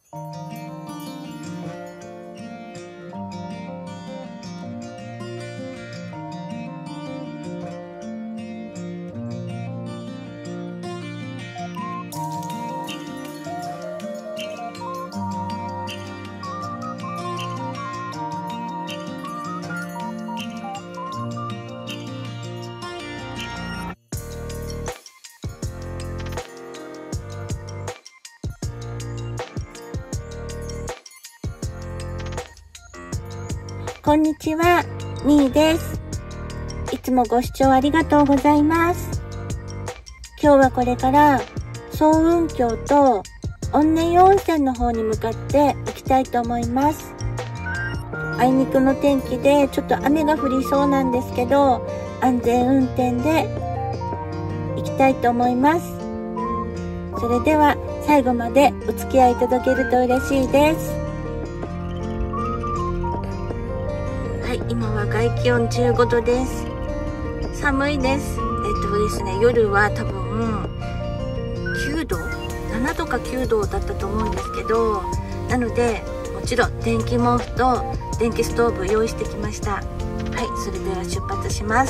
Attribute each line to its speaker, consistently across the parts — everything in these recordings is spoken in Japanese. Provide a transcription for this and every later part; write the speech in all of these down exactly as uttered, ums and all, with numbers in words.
Speaker 1: こんにちは、みーです。いつもご視聴ありがとうございます。今日はこれから層雲峡と温根湯温泉の方に向かって行きたいと思います。あいにくの天気でちょっと雨が降りそうなんですけど、安全運転で行きたいと思います。それでは最後までお付き合いいただけると嬉しいです。はい、今は外気温じゅうごどです。寒いです。えっとですね、夜は多分きゅうど、ななどかきゅうどだったと思うんですけど、なのでもちろん電気毛布と電気ストーブ用意してきました。はい、それでは出発します。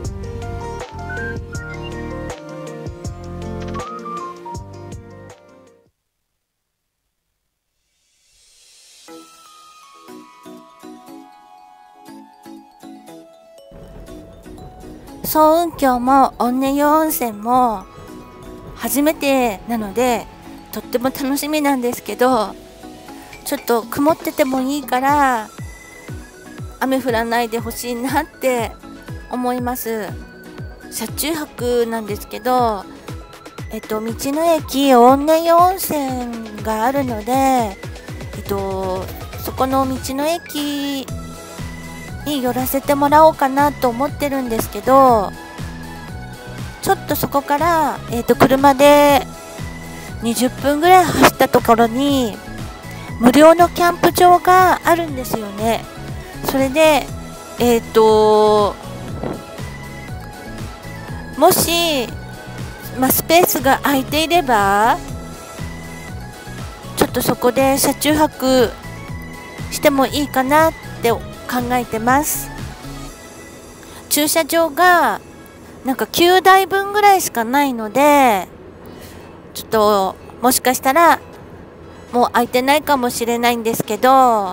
Speaker 1: 層雲峡も温根湯温泉も初めてなのでとっても楽しみなんですけど、ちょっと曇っててもいいから雨降らないでほしいなって思います。車中泊なんですけど、えっと道の駅温根湯温泉があるので、えっとそこの道の駅に寄らせてもらおうかなと思ってるんですけど、ちょっとそこから、えーと、車でにじゅっぷんぐらい走ったところに無料のキャンプ場があるんですよね。それでえっともし、まあ、スペースが空いていればちょっとそこで車中泊してもいいかなって考えてます。駐車場がなんかきゅうだいぶんぐらいしかないので、ちょっともしかしたらもう空いてないかもしれないんですけど、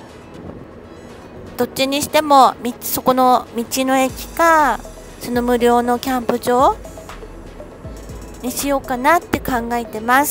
Speaker 1: どっちにしてもそこの道の駅かその無料のキャンプ場にしようかなって考えてます。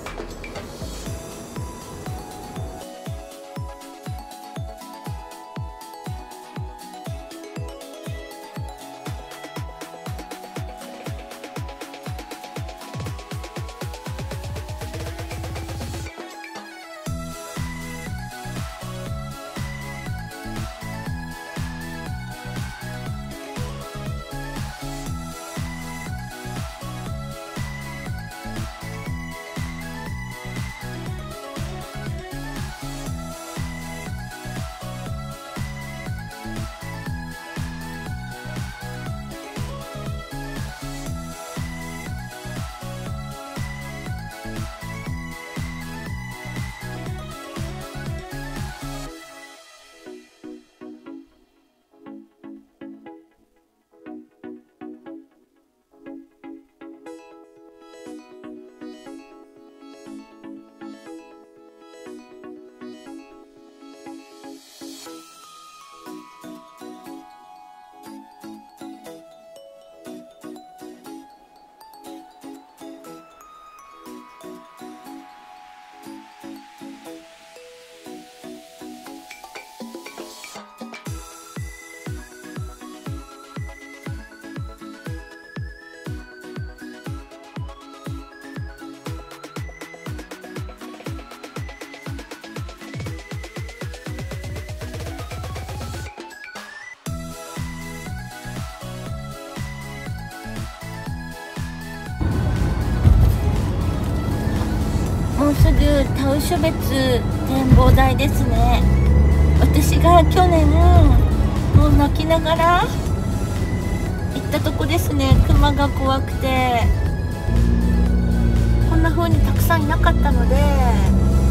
Speaker 1: もうすぐ田ウ別展望台ですね。私が去年もう泣きながら行ったとこですね。熊が怖くてこんな風にたくさんいなかったので、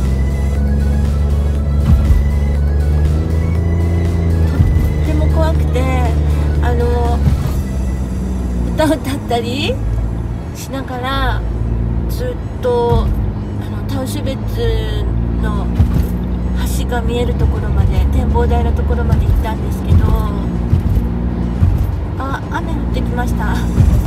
Speaker 1: 怖くて、あの歌歌ったりしながらずっとあのタウシュベッツの橋が見えるところまで、展望台のところまで行ったんですけど、あ、雨降ってきました。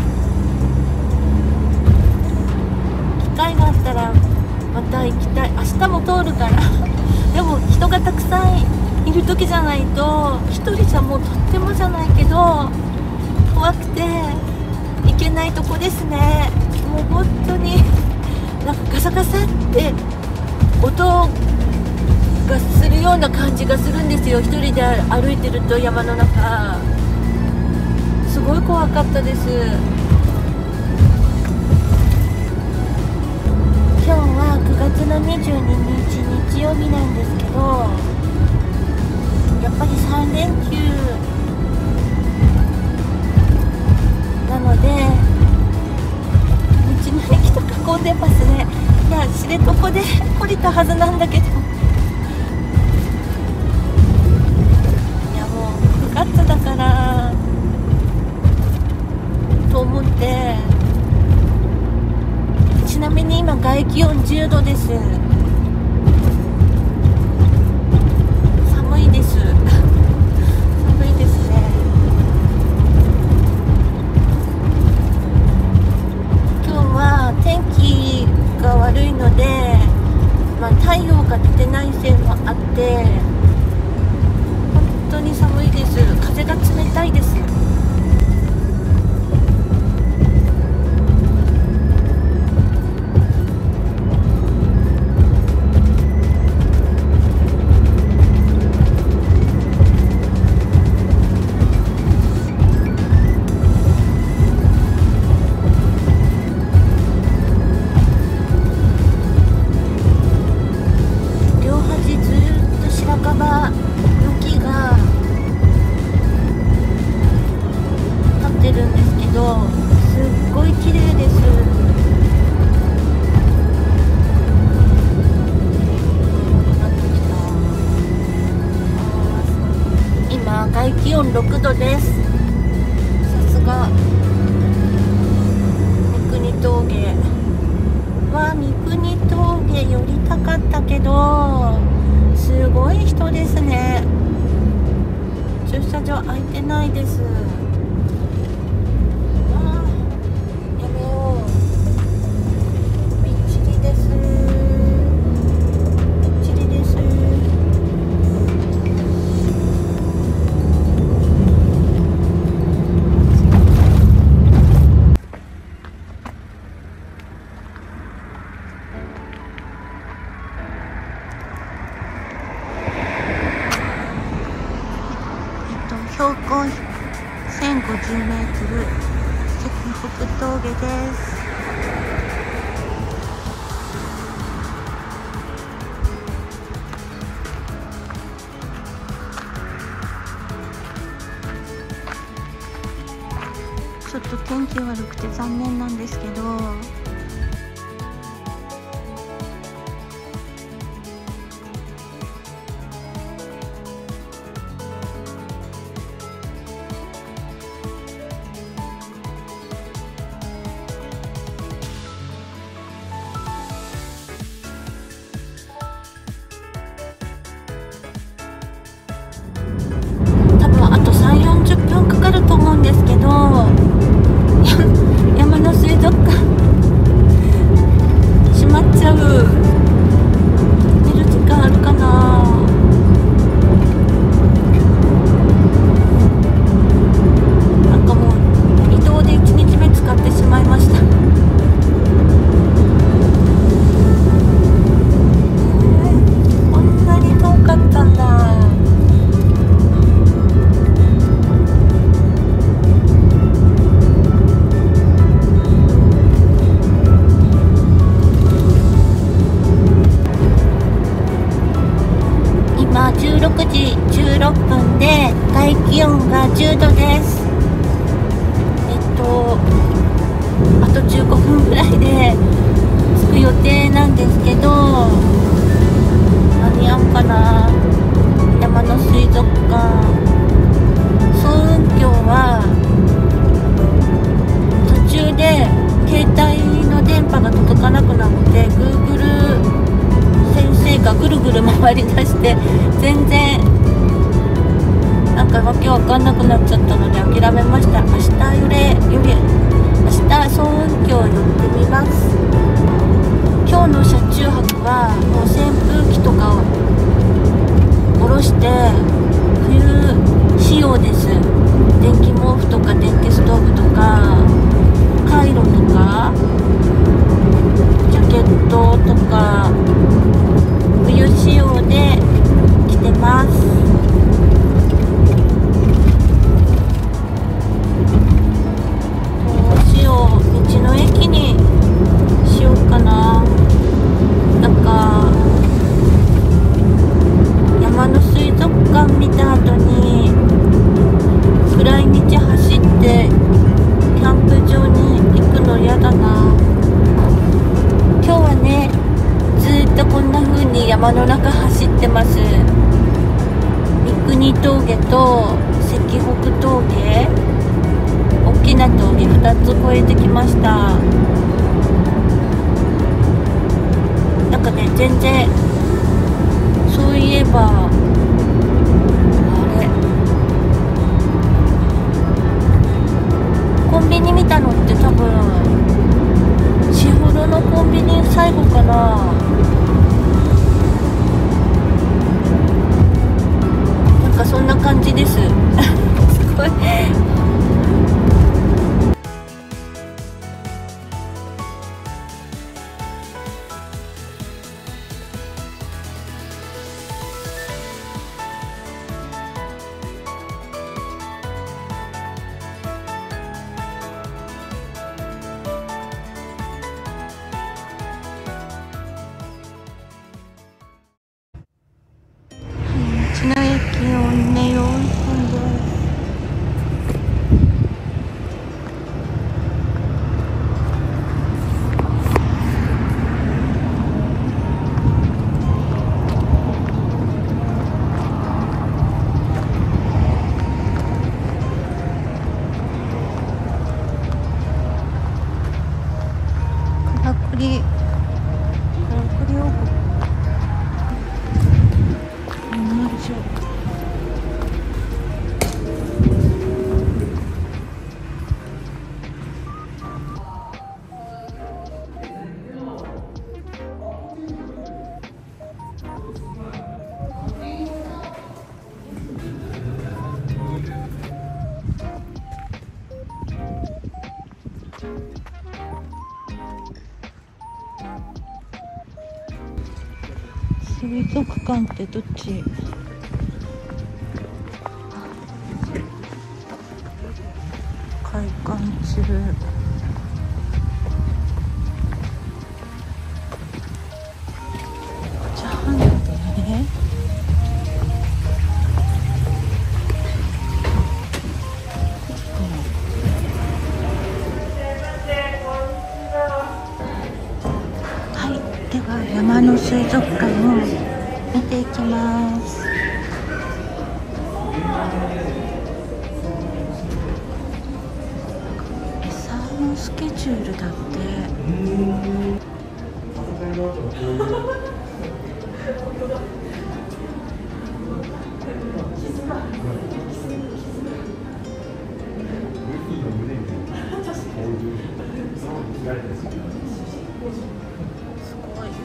Speaker 1: 機会があったらまた行きたい。明日も通るからでも人がたくさんいる時じゃないと、一人じゃもうとってもじゃないけど怖くて行けないとこですね。もう本当になんかガサガサって音がするような感じがするんですよ。一人で歩いてると山の中、すごい怖かったです。今日はくがつのにじゅうににち日曜日なんですけど、やっぱりさんれんきゅうなので道の駅とか混んでますね。いや、知床で降りたはずなんだけど、いやもうくがつだからと思って。ちなみに今外気温じゅうどです。寒いです寒いですね。今日は天気が悪いので、まあ、太陽が出てないせいもあって本当に寒いです。風が冷たいです。外気温ろくどです。さすが三国峠は三国峠寄りたかったけどすごい人ですね。駐車場空いてないです。あー、やめよう。びっちりです。びっちりです。標高せんごじゅうメートル、石北峠です。ちょっと天気悪くて残念なんですけど、さんじゅうよんじゅっぷんかかると思うんですけど、山の水族館閉まっちゃう。寝る時間あるかな。なんかもう移動でいちにちめ使ってしまいました。こんなに遠かったんだ。じゅうろくじじゅうろっぷんで外気温がじゅうどです。えっとあとじゅうごふんぐらいで着く予定なんですけど、間に合うかな。山の水族館全然なんかわけわかんなくなっちゃったので諦めました。明日よりより明日双雲峡寄ってみます。今日の車中泊はもう扇風機とかを下ろして冬仕様です。電気毛布とか電気ストーブとかカイロとかジャケットとか冬仕様で着てます。どうしよう、道の駅にしようかな。なんか山の水族館見た後に暗い道走ってキャンプ場に行くの嫌だな。今日はねずっとこんな風に山の中走ってます。三国峠と石北峠、大きな峠ふたつ越えてきました。なんかね全然そういえばあれコンビニ見たのって多分士幌のコンビニ最後かな。なんかそんな感じですすごい道の駅をねよんぷんです。からくりからくり王国水族館ってどっち？開館中。じゃあね。はい、では山の水族館を見ていきます。餌のスケジュールだって。すごい。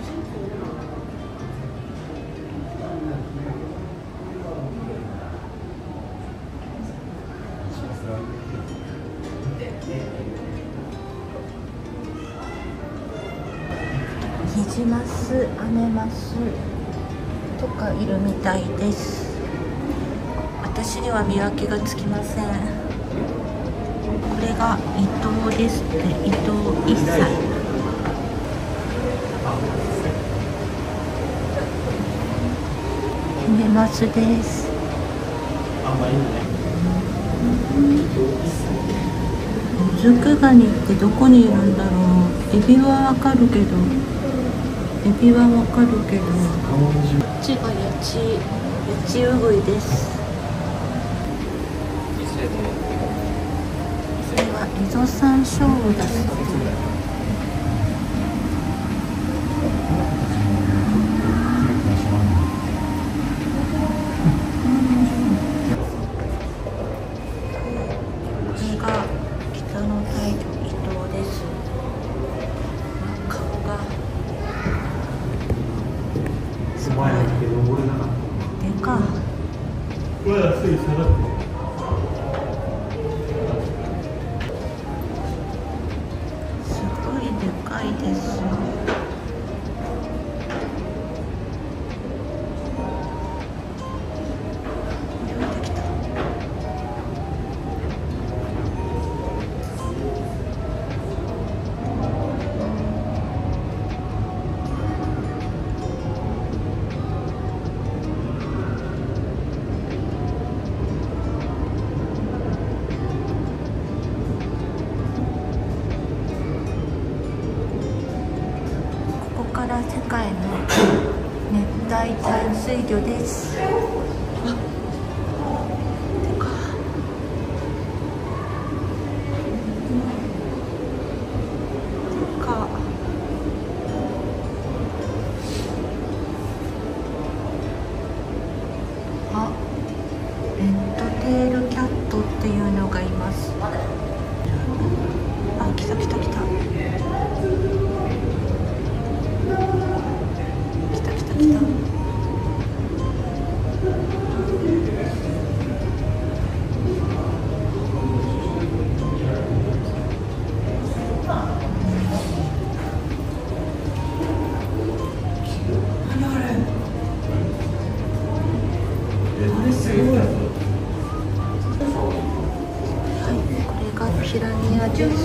Speaker 1: ニジマス、アメマスとかいるみたいです。私には見分けがつきません。これがイトウですって。イトウいっさい。ヒメマスです。モズクガニってどこにいるんだろう。エビはわかるけどエビはわかるけどこっちがヤチヤチウグイです。これはエゾサンショウウオだそうです。 でかすごいでかいです。世界の熱帯淡水魚です。あ、でかでかあ、レッドテールキャットっていうのがいます。あ、来た来た来た。来た。はい、これがピラニアです。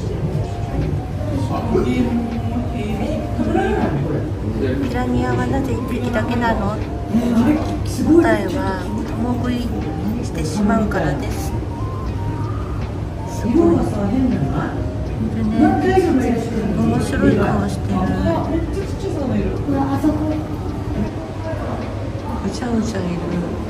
Speaker 1: ピラニアはなぜいっぴきだけなの？答えは共食いしてしまうからです。すごい。でね、面白い顔してる。うじゃうじゃいる。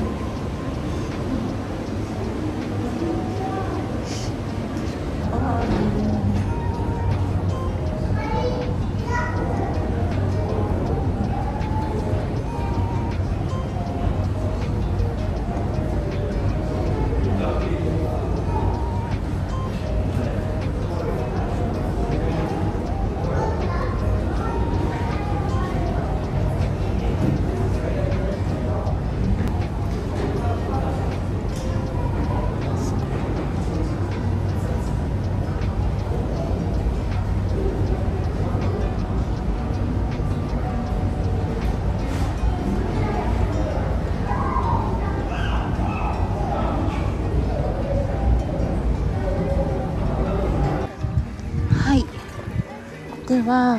Speaker 1: では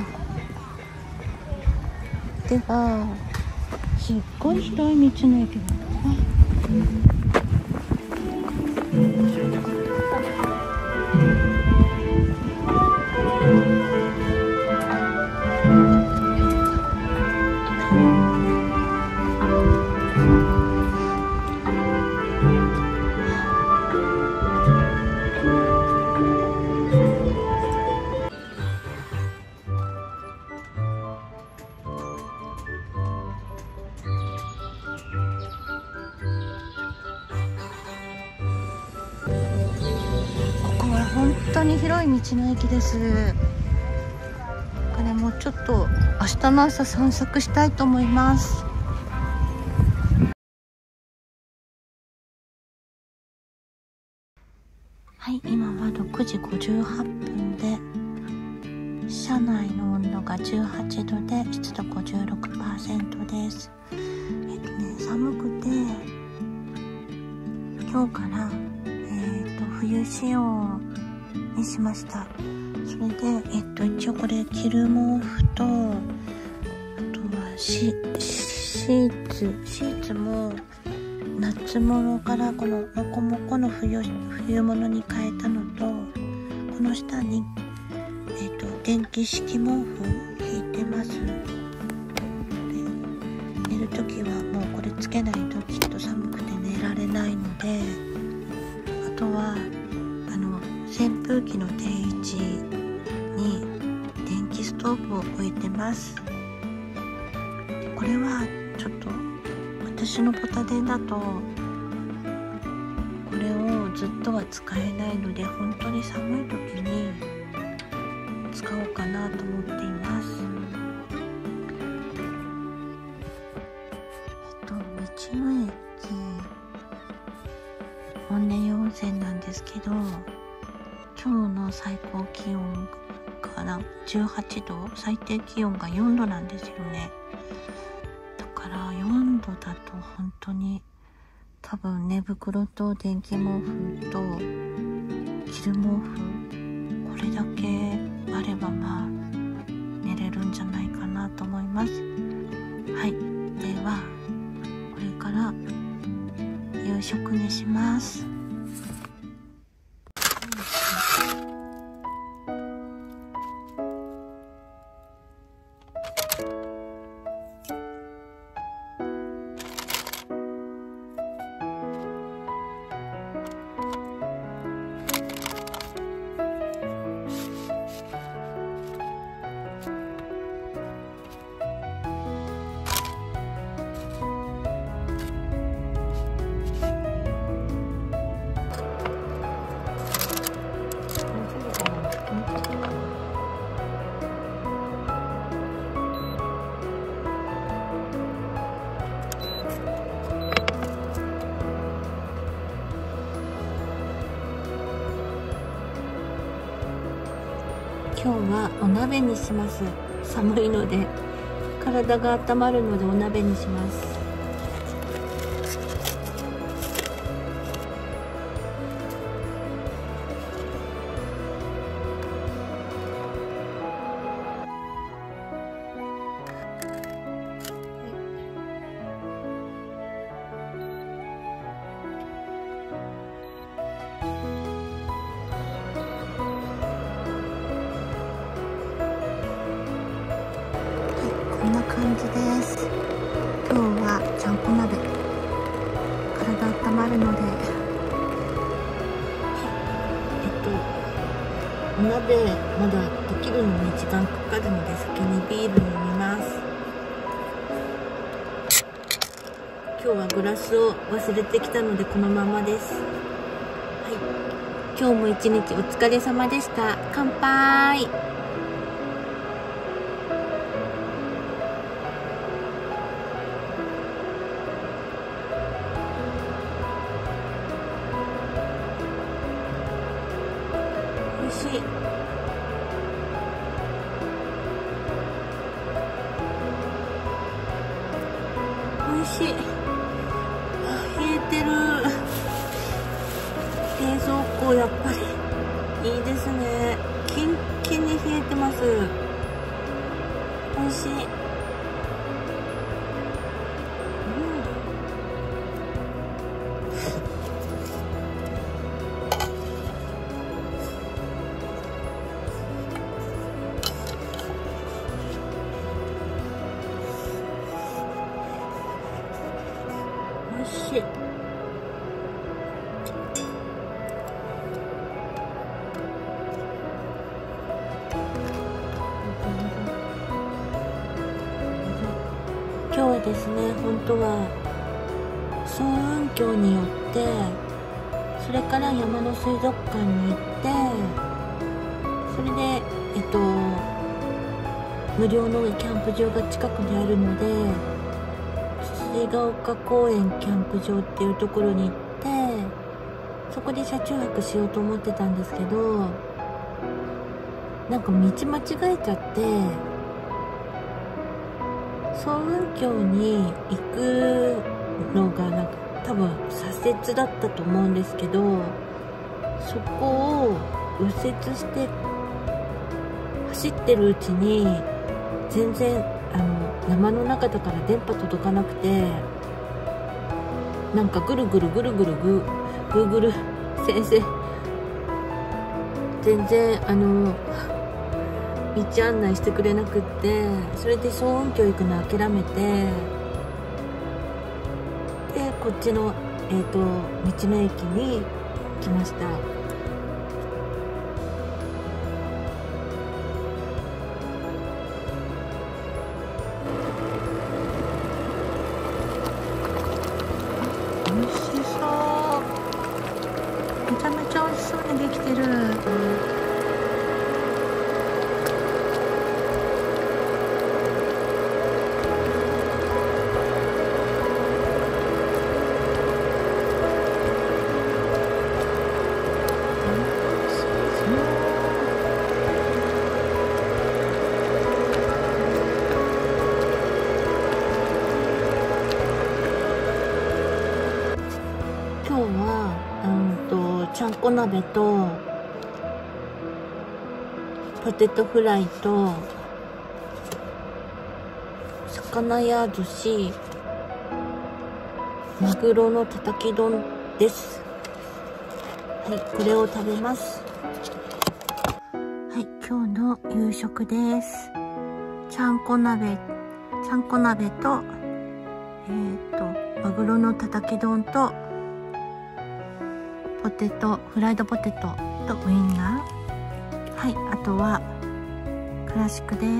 Speaker 1: ではすっごい広い道の駅だ。本当に広い道の駅です。これもちょっと明日の朝散策したいと思います。はい、今はろくじごじゅうはっぷんで車内の温度がじゅうはちどで湿度 ごじゅうろくパーセント です。えっとね寒くて今日からえっと冬仕様にしました。それでえっと一応これ着る毛布と、あとはシ, シーツシーツも夏物からこのモコモコの 冬, 冬物に変えたのと、この下にえっと電気式毛布引いてます。で寝るときはもうこれつけないときっと寒くて寝られないので、あとは扇風機の定位置に電気ストーブを置いてます。これはちょっと私のポタ電だとこれをずっとは使えないので、本当に寒い時に使おうかなと思っています。 道の駅本音温泉なんですけど、今日の最高気温がじゅうはちど、最低気温がよんどなんですよね。だからよんどだと本当に多分寝袋と電気毛布と着る毛布、これだけあればまあ寝れるんじゃないかなと思います。はい、ではこれから夕食にします。今日はお鍋にします。寒いので体が温まるのでお鍋にします。こんな感じです。今日はちゃんこ鍋、体温まるので、えっとお鍋まだできるのに時間かかるので先にビール飲みます。今日はグラスを忘れてきたのでこのままです。はい、今日も一日お疲れ様でした。乾杯。美味しい。美味しい。冷えてる。冷蔵庫やっぱりいいですね。キンキンに冷えてます。美味しい。美味しい。今日はですね、本当は層雲峡によってそれから山の水族館に行って、それでえっと無料のキャンプ場が近くにあるので、辻ヶ丘公園キャンプ場っていうところに行って、そこで車中泊しようと思ってたんですけど、なんか道間違えちゃって、層雲峡に行くのがなんか多分左折だったと思うんですけど、そこを右折して走ってるうちに全然あの山の中だから電波届かなくて、なんかぐるぐるぐるぐるぐぐーぐる先生全然あの道案内してくれなくって、それで層雲峡行くの諦めて、でこっちの、えーと、道の駅に来ました。美味しそう。めちゃめちゃ美味しそうにできてる。 こ鍋とポテトフライと魚や寿司、マグロのたたき丼です。はい、これを食べます。はい、今日の夕食です。ちゃんこ鍋、ちゃんこ鍋と、えっと、マグロのたたき丼と、ポテト、フライドポテトとウインナー。はい、あとは、クラシックです。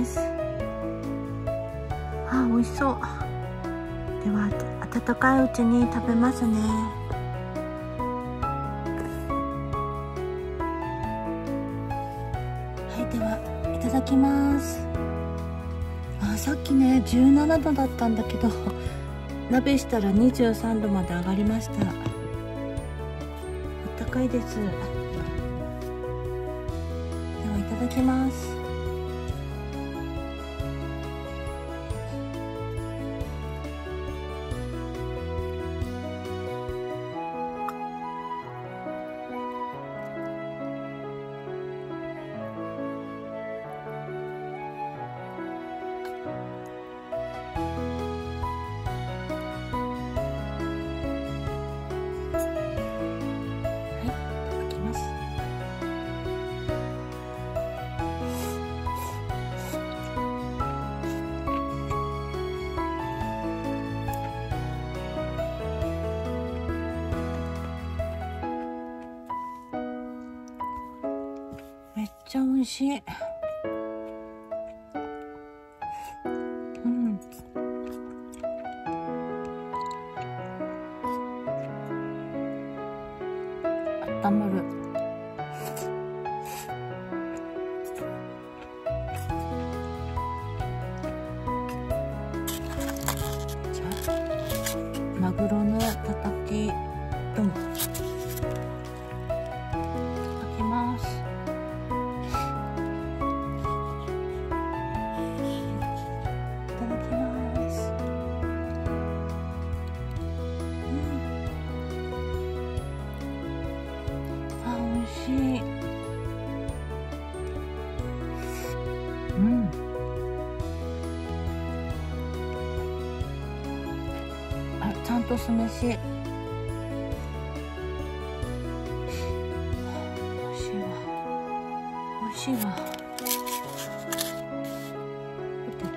Speaker 1: あ、美味しそう。では、温かいうちに食べますね。はい、では、いただきます。あ、さっきね、じゅうななどだったんだけど、鍋したらにじゅうさんどまで上がりました。あったかいです。では、いただきます。めっちゃ美味しい。うん。あったまる。じゃあ、マグロのたたき丼。うん、あ、ちゃんと酢飯。美味しいわ。美味しいわ。ポテト。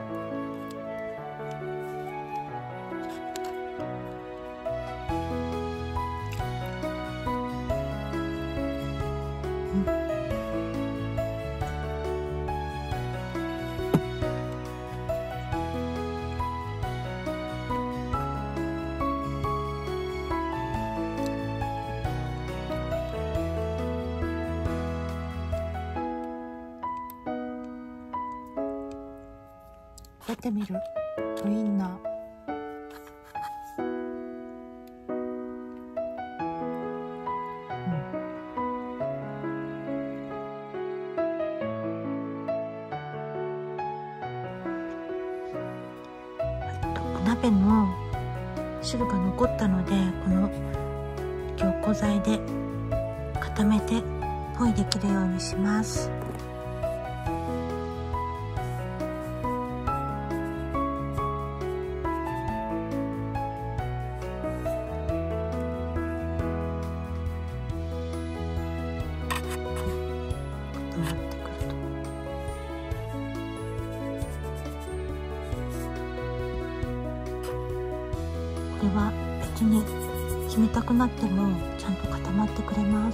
Speaker 1: やってみる。ウインナー。うん。あとお鍋の汁が残ったので、この凝固剤で固めてポイできるようにします。これは別に冷たくなってもちゃんと固まってくれます。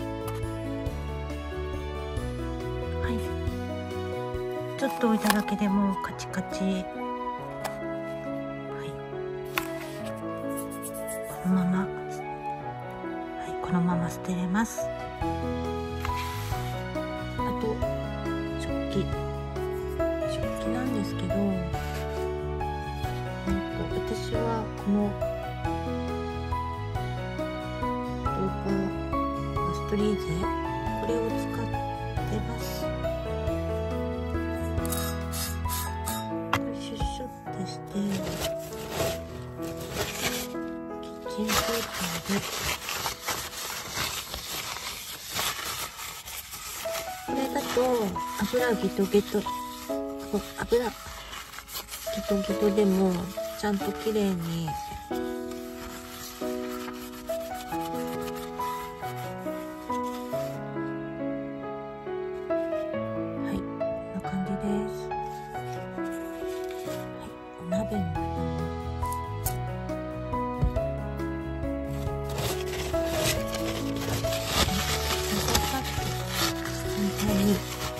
Speaker 1: はい、ちょっと置いただけでもカチカチ。はい、このまま、はい、このまま捨てれます。あと食器食器なんですけど、私はこの動画ガストリーゼ、これを使ってます。シュッシュッてしてキッチンペーパーで油ギトギト、油ギトギトでもちゃんと綺麗にはい、こんな感じです。はい、お鍋の上に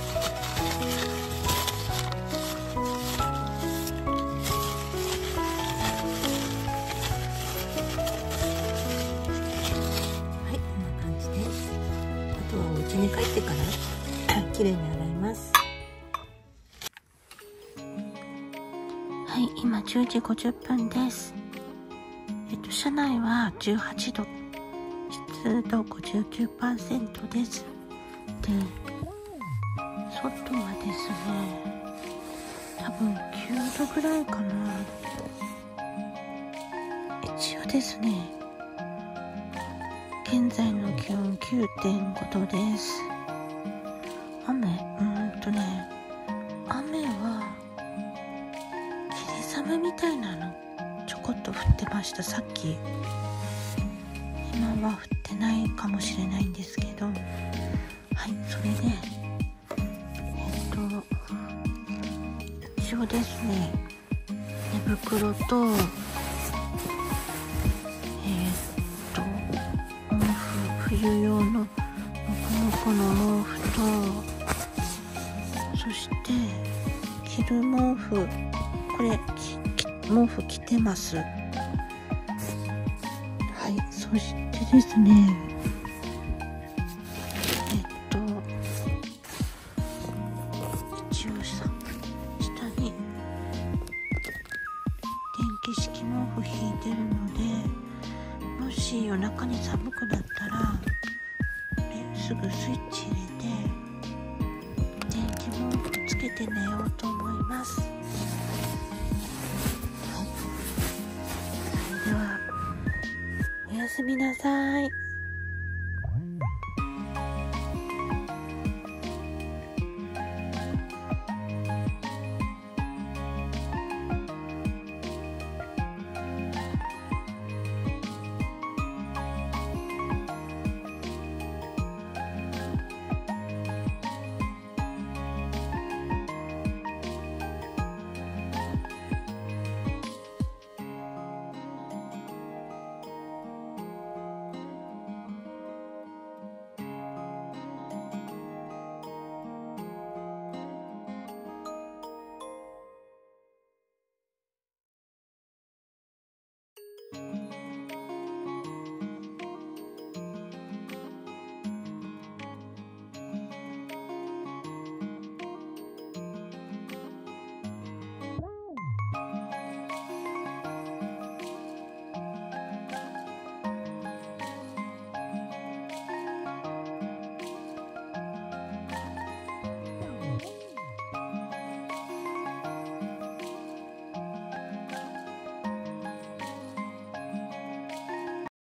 Speaker 1: に帰ってからきれいに洗います。はい、今じゅうじごじゅっぷんです。えっと車内はじゅうはちど、湿度 ごじゅうきゅうパーセント です。で、外はですね、多分きゅうどぐらいかな。一応ですね、現在の気温 きゅうてんごどです。雨、うーんとね、雨は霧雨みたいなのちょこっと降ってました、さっき。今は降ってないかもしれないんですけど、はい、それで、えっと、一応ですね、寝袋と、冬用のモコモコの毛布と、そして着る毛布、これ毛布着てます。はい、そしてですね、えっと一応さ、下に電気式毛布引いてるので、もし夜中に寒くなったらすぐスイッチ入れて電気毛布つけて寝ようと思います。はい、それではおやすみなさい。